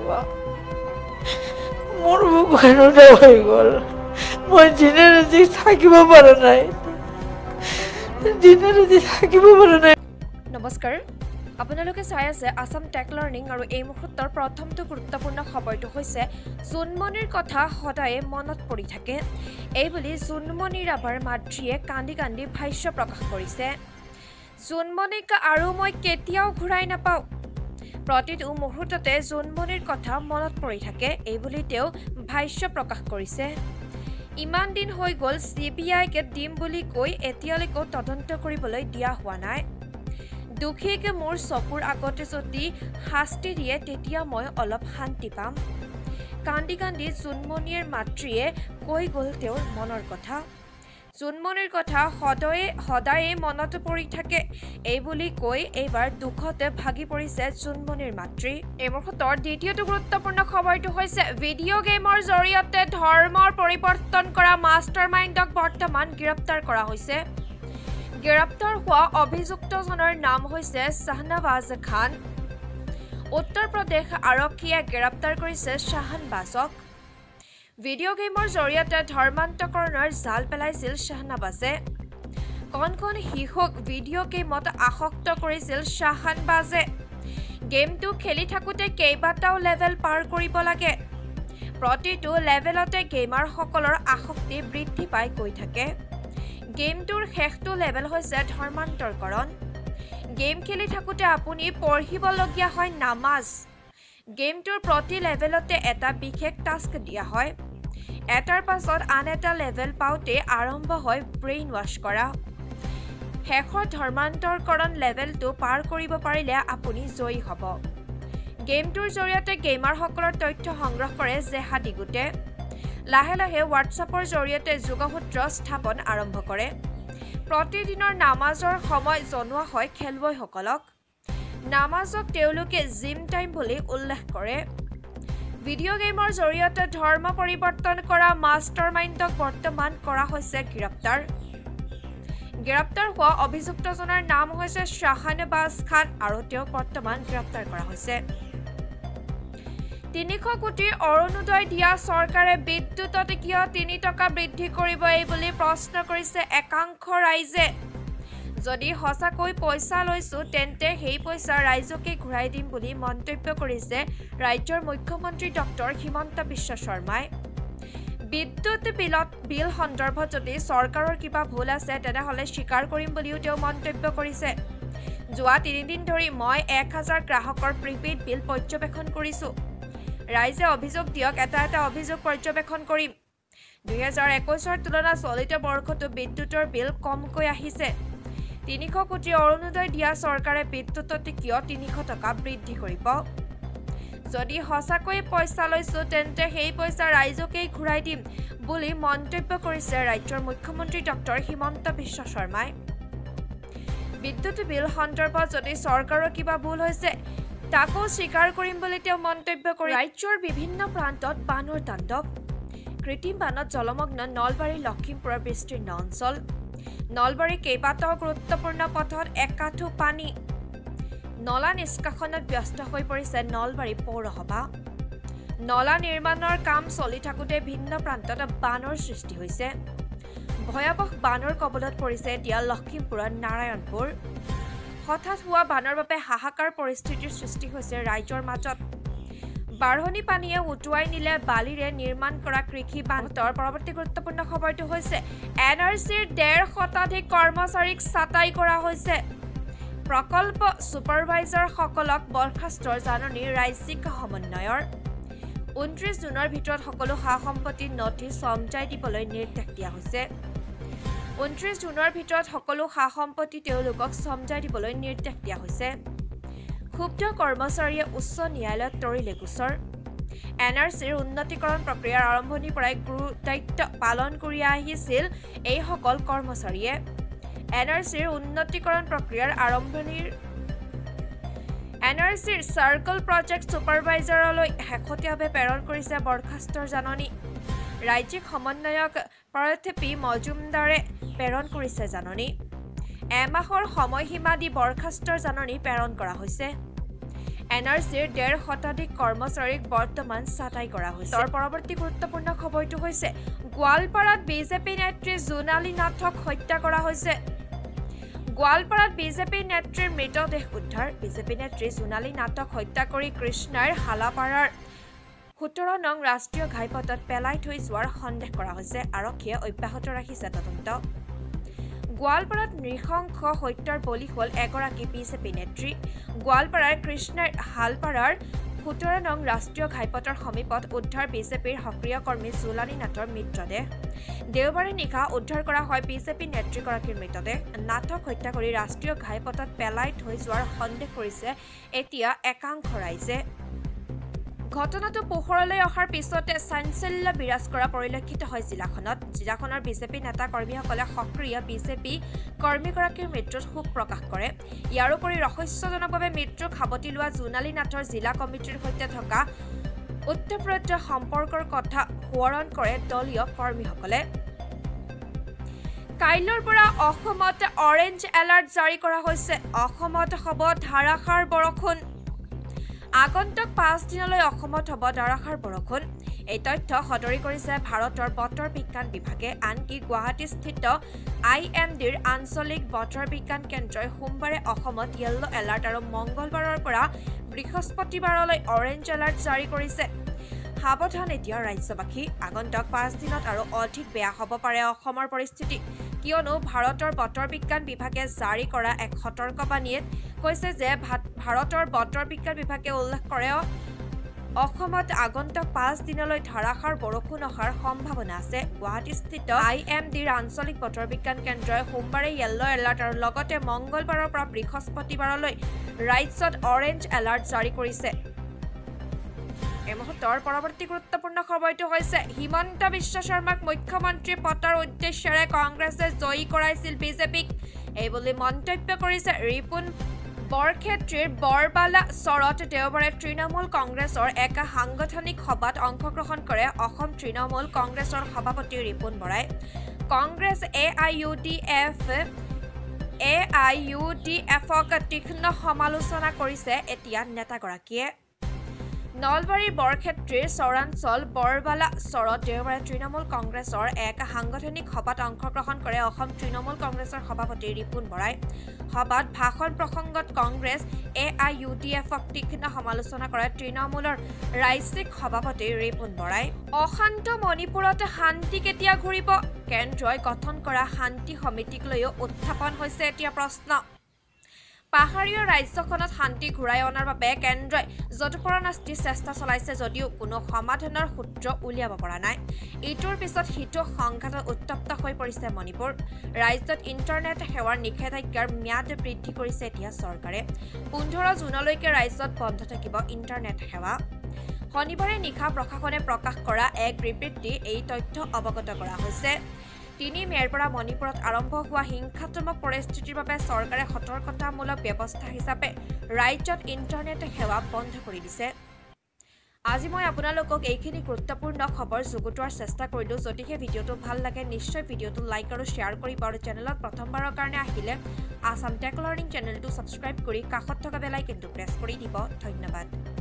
ৰ'বা মোৰ বুক এনেকুৱা হৈ গ'ল মই দিনে ৰাতি থাকিব পৰা নাই নমস্কাৰ আপোনালোকে চাই আছে আসাম টেক লাৰ্নিং আৰু এই মুহূৰ্তৰ প্ৰথমটো গুৰুত্বপূৰ্ণ খবৰটো হৈছে জুনমনিৰ কথা সদায় মনত পৰি থাকে এই বুলি জুনমনি ৰাভাৰ মাতৃয়ে কান্দি কান্দি ভাষ্য প্ৰকাশ কৰিছে জুনমনিক আৰু মই কেতিয়াও ঘূৰাই নাপাওঁ প্ৰতিটো মুহূৰ্ততে জুনমনিৰ কথা মনত পৰি থাকে এই বুলি তেওঁ ভাষ্য প্ৰকাশ কৰিছে ইমান দিন হৈ গ'ল CBI কে দিম বুলি কৈ এতিয়ালৈকে তদন্ত কৰিবলৈ দিয়া হোৱা নাই দুখীকে মোৰ চকুৰ আগতে যদি শাস্তি দিয়ে তেতিয়া মই অলপ শান্তি পাম কান্দি কান্দি জুনমনিৰ মাতৃয়ে কৈ গ'ল তেওঁৰ মনৰ কথা জুনমনিৰ কথা সদায়ে মনত পৰি থাকে এই বুলি কৈ এইবাৰ দুখতে ভাগি পৰিছে জুনমনিৰ মাতৃ এই মুহূৰ্তৰ দ্বিতীয়টো গুৰুত্বপূৰ্ণ খবৰটো হৈছে ভিডিঅ' গেমৰ জৰিয়তে ধৰ্মৰ পৰিৱৰ্তন কৰা মাষ্টাৰ মাইণ্ডক বৰ্তমান গ্ৰেপ্তাৰ কৰা হৈছে গ্ৰেপ্তাৰ হোৱা অভিযুক্তজনৰ নাম হৈছে শাহনৱাজ খান উত্তৰ প্ৰদেশ আৰক্ষীয়ে গ্ৰেপ্তাৰ কৰিছে শাহনৱাজক ভিডিঅ' গেমৰ জৰিয়তে ধৰ্মান্তকৰণৰ জাল পেলাইছিল শাহনৱাজে কণ শিশুক ভিডিঅ' গেমত আসক্ত কৰিছিল শাহনৱাজে গেমটো খেলি থাকোঁতে কেইবাটাও লেভেল পাৰ কৰিব লাগে প্ৰতিটো লেভেলতে গেমাৰসকলৰ আসক্তি বৃদ্ধি পাই গৈ থাকে গেমটোৰ শেষটো লেভেল হৈছে ধৰ্মান্তৰকৰণ গেম খেলি থাকোঁতে আপুনি পঢ়িবলগীয়া হয় নামাজ গেমটোৰ প্ৰতি লেভেলতে এটা বিশেষ টাস্ক দিয়া হয় এটাৰ পাছত আন এটা লেভেল পাওঁতে আৰম্ভ হয় ব্ৰেইন ৱাছ কৰা শেষৰ ধৰ্মান্তৰকৰণ লেভেলটো পাৰ কৰিব পাৰিলে আপুনি জয়ী হ'ব গেমটোৰ জৰিয়তে গেমাৰসকলৰ তথ্য সংগ্ৰহ কৰে জেহাদী গোটে লাহে লাহে হোৱাটছআপৰ জৰিয়তে যোগসূত্ৰ স্থাপন আৰম্ভ কৰে প্ৰতিদিনৰ নামাজৰ সময় জনোৱা হয় খেলুৱৈসকলক নামাজক তেওঁলোকে জিম টাইম বুলি উল্লেখ কৰে ভিডিঅ' গেমৰ জৰিয়তে ধৰ্ম পৰিৱৰ্তন কৰা মাষ্টাৰ মাইণ্ডক বৰ্তমান কৰা হৈছে গ্ৰেপ্তাৰ হোৱা অভিযুক্তজনৰ নাম হৈছে শাহনৱাজ খান আৰু তেওঁক বৰ্তমান গ্ৰেপ্তাৰ কৰা হৈছে 300 কোটি অৰুণোদয় দিয়া চৰকাৰে বিদ্যুতত কিয় 3 টকা বৃদ্ধি কৰিব এই বুলি প্ৰশ্ন কৰিছে একাংশ ৰাইজে যদি হসাকৈ পইচা লৈছো তেন্তে সেই পইচা ৰাইজকে ঘূৰাই দিম বুলি মন্তব্য কৰিছে ৰাজ্যৰ মুখ্যমন্ত্ৰী ডক্টৰ হিমন্ত বিশ্ব শৰ্মাই বিদ্যুৎ বিল সন্দৰ্ভত যদি চৰকাৰৰ কিবা ভুল আছে তেনেহলে স্বীকাৰ কৰিম বুলিও তেওঁ মন্তব্য কৰিছে যোৱা 3 দিন ধৰি মই 1000 গ্ৰাহকৰ প্ৰিপেইড বিল পৰ্যবেক্ষণ কৰিছো ৰাইজে অভিযোগ দিয়ক এটা অভিযোগ পৰ্যবেক্ষণ কৰিম 2021 তুলনাত চলিত বৰ্ষতো বিদ্যুতৰ বিল কমকৈ আহিছে 300 কোটি অৰুণোদয় দিয়া চৰকাৰে বিদ্যুতত কিয় 300 টকা বৃদ্ধি কৰিব যদি হসাকৈ পইচা লৈছো তেন্তে সেই পইচা ৰাইজকে ঘূৰাই দিম বুলি মন্তব্য কৰিছে ৰাজ্যৰ মুখ্যমন্ত্ৰী ডক্টৰ হিমন্ত বিশ্ব শৰ্মাই বিদ্যুৎ বিল সন্দৰ্ভত যদি চৰকাৰৰ কিবা ভুল হৈছে তাকো স্বীকাৰ কৰিম বুলি তেওঁ মন্তব্য কৰি ৰাজ্যৰ বিভিন্ন প্ৰান্তত বানৰ তাণ্ডৱ কৃত্ৰিম বানত জলমগ্ন নলবাৰী লখিমপুৰৰ বিস্তীৰ্ণ অঞ্চল নলবাৰী কেইবাটাও গুৰুত্বপূৰ্ণ পথত একাঠু পানী নলা নিষ্কাশনত ব্যস্ত হৈ পৰিছে নলবাৰী পৌৰসভা নলা নিৰ্মাণৰ কাম চলি থাকোঁতে ভিন্ন প্ৰান্তত বানৰ সৃষ্টি হৈছে ভয়াৱহ বানৰ কবলত পৰিছে এতিয়া লখিমপুৰৰ নাৰায়ণপুৰ হঠাৎ হোৱা বানৰ বাবে হাহাকাৰ পৰিস্থিতিৰ সৃষ্টি হৈছে ৰাজ্যৰ মাজত বাঢ়নি পানীয়ে উটুৱাই নিলে বালিৰে নিৰ্মাণ কৰা কৃষি বান্ধৰ পৰৱৰ্তী গুৰুত্বপূৰ্ণ খবৰটো হৈছে NRCৰ 1.5 শতাধিক কৰ্মচাৰীক ছাঁটাই কৰা হৈছে প্ৰকল্প সুপাৰভাইজাৰসকলক বৰখাস্তৰ জাননী ৰাজ্যিক সমন্বয়ৰ 29 জুনৰ ভিতৰত সকলো সা-সম্পত্তি নথি সমজাই দিবলৈ নিৰ্দেশ দিয়া হৈছে 29 জুনৰ ভিতৰত সকলো সা-সম্পত্তি তেওঁলোকক সমজাই দিবলৈ নিৰ্দেশ দিয়া হৈছে ক্ষুব্ধ কৰ্মচাৰীয়ে উচ্চ ন্যায়ালয়ত তৰিলে গোচৰ NRCৰ উন্নতিকৰণ প্ৰক্ৰিয়াৰ আৰম্ভণিৰ পৰাই গুৰু দায়িত্ব পালন কৰি আহিছিল এই সকল কৰ্মচাৰীয়ে NRCৰ উন্নতিকৰণ প্ৰক্ৰিয়াৰ আৰম্ভণিৰ NRCৰ সাৰ্কল প্ৰজেক্ট সুপাৰভাইজাৰলৈ শেহতীয়াভাৱে প্ৰেৰণ কৰিছে বৰখাস্তৰ জাননী ৰাজ্যিক সমন্বয়ক পাৰ্থেপি মজুমদাৰে প্ৰেৰণ কৰিছে জাননী এমাহৰ সময়সীমা দি বৰখাস্তৰ জাননী প্ৰেৰণ কৰা হৈছে এনআৰচিৰ 1.5 শতাধিক কৰ্মচাৰীক বৰ্তমান ছাঁটাই কৰা হৈছে। তাৰ পৰৱৰ্তী গুৰুত্বপূৰ্ণ খবৰটো হৈছে গোৱালপাৰাত বিজেপি নেত্ৰী জোনালী নাথক হত্যা কৰা হৈছে। গোৱালপাৰাত বিজেপি নেত্ৰীৰ মৃতদেহ উদ্ধাৰ। বিজেপি নেত্ৰী জোনালী নাথক হত্যা কৰি কৃষ্ণাৰ হালাপাৰাৰ 17 নং ৰাষ্ট্ৰীয় ঘাইপথত পেলাই থৈ যোৱাৰ সন্দেহ কৰা হৈছে। আৰক্ষীয়ে অব্যাহত ৰাখিছে তদন্ত। গোৱালপাৰাত নৃশংস হত্যাৰ বলি হ'ল এগৰাকী বিজেপি নেত্ৰী। গোৱালপাৰাৰ কৃষ্ণাৰ হালপাৰাৰ 17 নং ৰাষ্ট্ৰীয় ঘাইপথৰ সমীপত উদ্ধাৰ বিজেপিৰ সক্ৰিয় কৰ্মী জোনালী নাথৰ মৃতদেহ। দেওবাৰে নিশা উদ্ধাৰ কৰা হয় বিজেপি নেত্ৰীগৰাকীৰ মৃতদেহ। নাথক হত্যা কৰি ৰাষ্ট্ৰীয় ঘাইপথত পেলাই থৈ যোৱাৰ সন্দেহ কৰিছে এতিয়া একাংশ ৰাইজে। ঘটনাটো পোহৰলৈ অহাৰ পিছতে চাঞ্চল্য বিৰাজ কৰা পৰিলক্ষিত হয় জিলাখনত। জিলাখনৰ বিজেপি নেতা কৰ্মীসকলে সক্ৰিয় বিজেপি কৰ্মীগৰাকীৰ মৃত্যুত শোক প্ৰকাশ কৰে। ইয়াৰোপৰি ৰহস্যজনকভাৱে মৃত্যুক সাৱটি লোৱা জোনালী নাথৰ জিলা কমিটিৰ সৈতে থকা ওতঃপ্ৰোত সম্পৰ্কৰ কথা সোঁৱৰণ কৰে দলীয় কৰ্মীসকলে। কাইলৈৰ পৰা অসমত অৰেঞ্জ এলাৰ্ট জাৰি কৰা হৈছে। অসমত হ'ব ধাৰাসাৰ বৰষুণ। আগন্তুক 5 দিনলৈ অসমত হ'ব ধাৰাসাৰ বৰষুণ। এই তথ্য সদৰি কৰিছে ভাৰতৰ বতৰ বিজ্ঞান বিভাগে। আনকি গুৱাহাটীস্থিত IMDৰ আঞ্চলিক বতৰ বিজ্ঞান কেন্দ্ৰই সোমবাৰে অসমত য়েল্লো এলাৰ্ট আৰু মঙলবাৰৰ পৰা বৃহস্পতিবাৰলৈ অৰেঞ্জ এলাৰ্ট জাৰি কৰিছে। সাৱধান এতিয়া ৰাজ্যবাসী। আগন্তুক 5 দিনত আৰু অধিক বেয়া হ'ব পাৰে অসমৰ পৰিস্থিতি। কিয়নো ভাৰতৰ বতৰ বিজ্ঞান বিভাগে জাৰি কৰা এক সতৰ্কবাণীত কৈছে যে ভাৰতৰ বতৰ বিজ্ঞান বিভাগে উল্লেখ কৰে অসমত আগন্তুক 5 দিনলৈ ধাৰাসাৰ বৰষুণ অহাৰ সম্ভাৱনা আছে। গুৱাহাটীস্থিত IMDৰ আঞ্চলিক বতৰ বিজ্ঞান কেন্দ্ৰই সোমবাৰে য়েল্লো এলাৰ্ট আৰু লগতে মঙলবাৰৰ পৰা বৃহস্পতিবাৰলৈ ৰাজ্যত অৰেঞ্জ এলাৰ্ট জাৰি কৰিছে। এই মুহূৰ্তৰ পৰৱৰ্তী গুৰুত্বপূৰ্ণ খবৰটো হৈছে হিমন্ত বিশ্ব শৰ্মাক মুখ্যমন্ত্ৰী পদৰ উদ্দেশ্যেৰে কংগ্ৰেছে জয়ী কৰাইছিল বিজেপিক। এইবুলি মন্তব্য কৰিছে ৰিপুন বৰক্ষেত্ৰীৰ বৰবালা চৰত দেওবাৰে তৃণমূল কংগ্ৰেছৰ এক সাংগঠনিক সভাত অংশগ্ৰহণ কৰে অসম তৃণমূল কংগ্ৰেছৰ সভাপতি ৰিপুন বৰাই। কংগ্ৰেছ AIUDFক তীক্ষ্ণ সমালোচনা কৰিছে এতিয়া নেতাগৰাকীয়ে। নলবাৰীৰ বৰক্ষেত্ৰীৰ চৰাঞ্চল বৰবালা চৰত দেওবাৰে তৃণমূল কংগ্ৰেছৰ এক সাংগঠনিক সভাত অংশগ্ৰহণ কৰে অসম তৃণমূল কংগ্ৰেছৰ সভাপতি ৰিপুন বৰাই। সভাত ভাষণ প্ৰসংগত কংগ্ৰেছ AIUDFক তীক্ষ্ণ সমালোচনা কৰে তৃণমূলৰ ৰাজ্যিক সভাপতি ৰিপুন বৰাই। অশান্ত মণিপুৰত শান্তি কেতিয়া ঘূৰিব? কেন্দ্ৰই গঠন কৰা শান্তি সমিতিক লৈও উত্থাপন হৈছে এতিয়া প্ৰশ্ন। পাহাৰীয়া ৰাজ্যখনত শান্তি ঘূৰাই অনাৰ বাবে কেন্দ্ৰই যৎপৰোনাস্তি চেষ্টা চলাইছে যদিও কোনো সমাধানৰ সূত্ৰ উলিয়াব পৰা নাই। ইটোৰ পিছত সিটো সংঘাতত উত্তপ্ত হৈ পৰিছে মণিপুৰ। ৰাজ্যত ইণ্টাৰনেট সেৱাৰ নিষেধাজ্ঞাৰ ম্যাদ বৃদ্ধি কৰিছে এতিয়া চৰকাৰে। 15 জুনলৈকে ৰাজ্যত বন্ধ থাকিব ইণ্টাৰনেট সেৱা। শনিবাৰে নিশা প্ৰশাসনে প্ৰকাশ কৰা এক বিবৃতি এই তথ্য অৱগত কৰা হৈছে। 3 মে'ৰ পৰা মণিপুৰত আৰম্ভ হোৱা হিংসাত্মক পৰিস্থিতিৰ বাবে চৰকাৰে সতৰ্কতামূলক ব্যৱস্থা হিচাপে ৰাজ্যত ইণ্টাৰনেট সেৱা বন্ধ কৰি দিছে। আজি মই আপোনালোকক এইখিনি গুৰুত্বপূৰ্ণ খবৰ যুগুতোৱাৰ চেষ্টা কৰিলোঁ। যদিহে ভিডিঅ'টো ভাল লাগে নিশ্চয় ভিডিঅ'টো লাইক আৰু শ্বেয়াৰ কৰিব আৰু চেনেলত প্ৰথমবাৰৰ কাৰণে আহিলে আছাম টেক লাৰ্ণিং চেনেলটো ছাবস্ক্ৰাইব কৰি কাষত থকা বেল আইকনটো প্ৰেছ কৰি দিব। ধন্যবাদ।